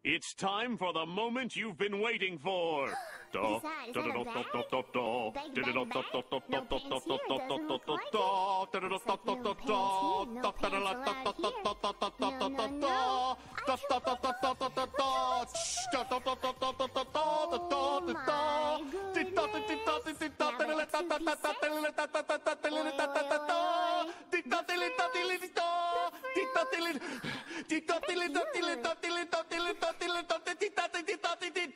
It's time for the moment you've been waiting for. Besides, on a bag, no big bag, no pants here, doesn't look like it. That's no pants here, no pants here, no pencil out here. Oh my goodness.